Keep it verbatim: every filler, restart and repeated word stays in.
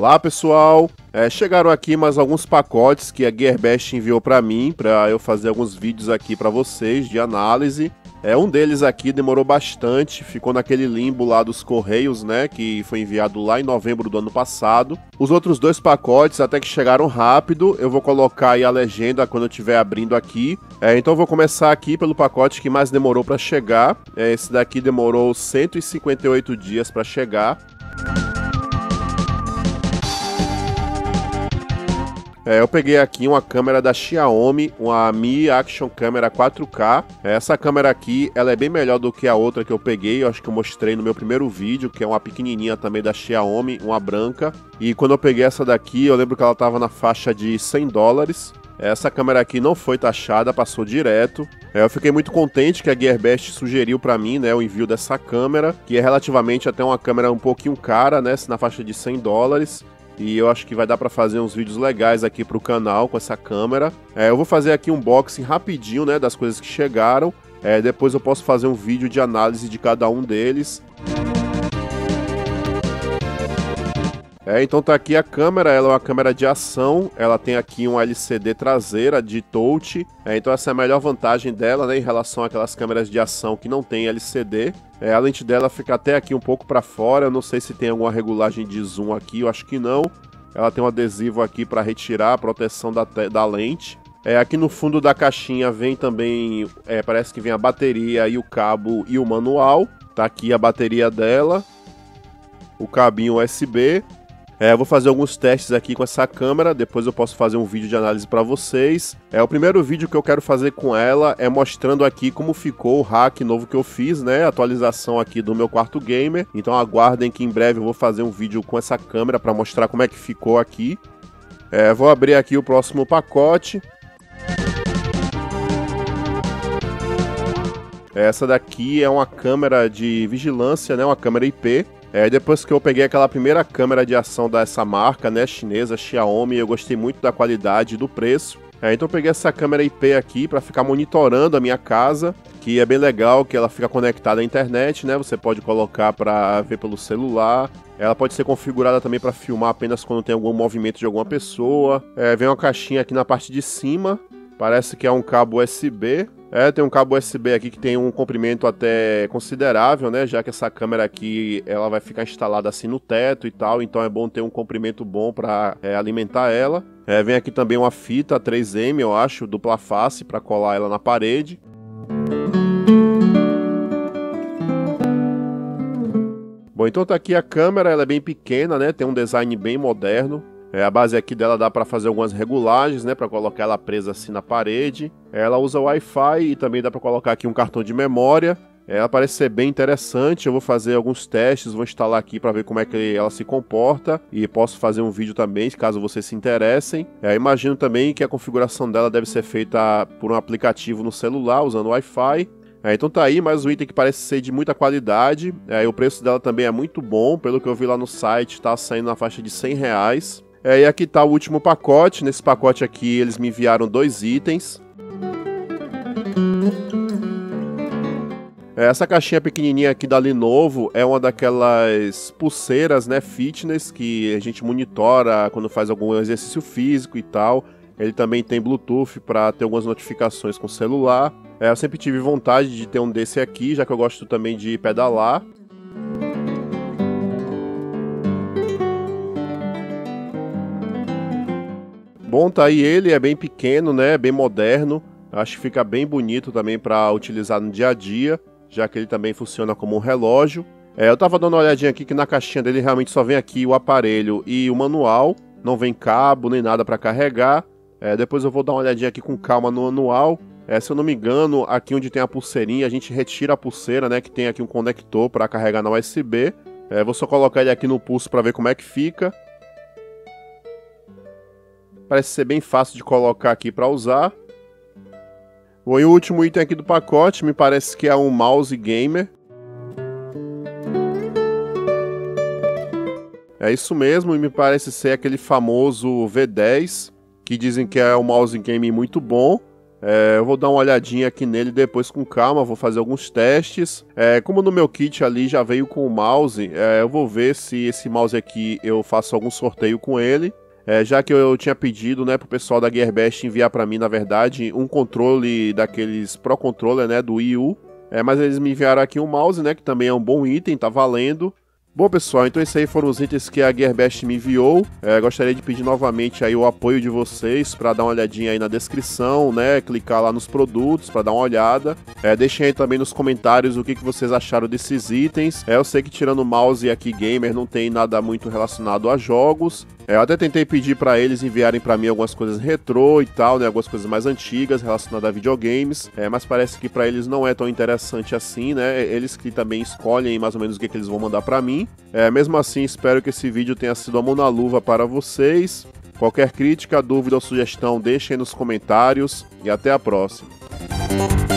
Olá pessoal, é, chegaram aqui mais alguns pacotes que a Gearbest enviou para mim, para eu fazer alguns vídeos aqui para vocês de análise. É, um deles aqui demorou bastante, ficou naquele limbo lá dos Correios, né, que foi enviado lá em novembro do ano passado. Os outros dois pacotes até que chegaram rápido, eu vou colocar aí a legenda quando eu estiver abrindo aqui. É, então eu vou começar aqui pelo pacote que mais demorou para chegar. É, esse daqui demorou cento e cinquenta e oito dias para chegar. É, eu peguei aqui uma câmera da Xiaomi, uma Mi Action Camera quatro K. Essa câmera aqui, ela é bem melhor do que a outra que eu peguei, eu acho que eu mostrei no meu primeiro vídeo, que é uma pequenininha também da Xiaomi, uma branca. E quando eu peguei essa daqui, eu lembro que ela estava na faixa de cem dólares. Essa câmera aqui não foi taxada, passou direto. É, eu fiquei muito contente que a Gearbest sugeriu para mim, né, o envio dessa câmera, que é relativamente até uma câmera um pouquinho cara, né, na faixa de cem dólares. E eu acho que vai dar para fazer uns vídeos legais aqui pro canal com essa câmera. É, eu vou fazer aqui um unboxing rapidinho, né, das coisas que chegaram. É, depois eu posso fazer um vídeo de análise de cada um deles. É, então tá aqui a câmera, ela é uma câmera de ação, ela tem aqui uma L C D traseira de touch, é, então essa é a melhor vantagem dela, né, em relação àquelas câmeras de ação que não tem L C D. É, a lente dela fica até aqui um pouco para fora, eu não sei se tem alguma regulagem de zoom aqui, eu acho que não. Ela tem um adesivo aqui para retirar a proteção da, da lente. É, aqui no fundo da caixinha vem também, é, parece que vem a bateria e o cabo e o manual. Tá aqui a bateria dela, o cabinho U S B. É, eu vou fazer alguns testes aqui com essa câmera, depois eu posso fazer um vídeo de análise para vocês. É, o primeiro vídeo que eu quero fazer com ela é mostrando aqui como ficou o hack novo que eu fiz, né, atualização aqui do meu quarto gamer. Então aguardem que em breve eu vou fazer um vídeo com essa câmera para mostrar como é que ficou aqui. É, vou abrir aqui o próximo pacote. Essa daqui é uma câmera de vigilância, né, uma câmera I P. É, depois que eu peguei aquela primeira câmera de ação dessa marca, né, chinesa, Xiaomi, eu gostei muito da qualidade e do preço. É, então eu peguei essa câmera I P aqui para ficar monitorando a minha casa, que é bem legal, que ela fica conectada à internet, né, você pode colocar para ver pelo celular. Ela pode ser configurada também para filmar apenas quando tem algum movimento de alguma pessoa. É, vem uma caixinha aqui na parte de cima, parece que é um cabo U S B. É, tem um cabo U S B aqui que tem um comprimento até considerável, né, já que essa câmera aqui, ela vai ficar instalada assim no teto e tal, então é bom ter um comprimento bom para é, alimentar ela. É, vem aqui também uma fita três M, eu acho, dupla face, para colar ela na parede. Bom, então tá aqui a câmera, ela é bem pequena, né, tem um design bem moderno. É, a base aqui dela dá para fazer algumas regulagens, né, para colocar ela presa assim na parede. Ela usa Wi-Fi e também dá para colocar aqui um cartão de memória. Ela parece ser bem interessante, eu vou fazer alguns testes, vou instalar aqui para ver como é que ela se comporta e posso fazer um vídeo também, caso vocês se interessem. É, imagino também que a configuração dela deve ser feita por um aplicativo no celular, usando Wi-Fi. É, então tá aí mais um item que parece ser de muita qualidade. É, o preço dela também é muito bom, pelo que eu vi lá no site, tá saindo na faixa de cem reais. É, e aqui tá o último pacote. Nesse pacote aqui eles me enviaram dois itens. Essa caixinha pequenininha aqui da Lenovo é uma daquelas pulseiras, né, fitness, que a gente monitora quando faz algum exercício físico e tal. Ele também tem Bluetooth para ter algumas notificações com o celular. É, eu sempre tive vontade de ter um desse aqui, já que eu gosto também de pedalar. Bom, tá aí ele, é bem pequeno, né, bem moderno, acho que fica bem bonito também para utilizar no dia a dia, já que ele também funciona como um relógio. É, eu tava dando uma olhadinha aqui que na caixinha dele realmente só vem aqui o aparelho e o manual, não vem cabo nem nada para carregar. É, depois eu vou dar uma olhadinha aqui com calma no manual. É, se eu não me engano, aqui onde tem a pulseirinha, a gente retira a pulseira, né, que tem aqui um conector para carregar na U S B. É, vou só colocar ele aqui no pulso para ver como é que fica. Parece ser bem fácil de colocar aqui para usar. Bom, e o último item aqui do pacote me parece que é um mouse gamer. É isso mesmo, e me parece ser aquele famoso V dez, que dizem que é um mouse game muito bom. É, eu vou dar uma olhadinha aqui nele depois com calma, vou fazer alguns testes. É, como no meu kit ali já veio com o mouse, é, eu vou ver se esse mouse aqui eu faço algum sorteio com ele. É, já que eu tinha pedido, né, pro pessoal da Gearbest enviar para mim, na verdade, um controle daqueles Pro Controller, né, do Wii U. É, mas eles me enviaram aqui um mouse, né, que também é um bom item, tá valendo. Bom, pessoal, então esses aí foram os itens que a Gearbest me enviou. É, gostaria de pedir novamente aí o apoio de vocês para dar uma olhadinha aí na descrição, né? Clicar lá nos produtos para dar uma olhada. É, deixem aí também nos comentários o que, que vocês acharam desses itens. É, eu sei que tirando o mouse aqui gamer não tem nada muito relacionado a jogos. É, eu até tentei pedir para eles enviarem para mim algumas coisas retrô e tal, né? Algumas coisas mais antigas relacionadas a videogames. É, mas parece que para eles não é tão interessante assim, né? Eles que também escolhem mais ou menos o que, que eles vão mandar para mim. É, mesmo assim, espero que esse vídeo tenha sido a mão na luva para vocês. Qualquer crítica, dúvida ou sugestão, deixem nos comentários e até a próxima.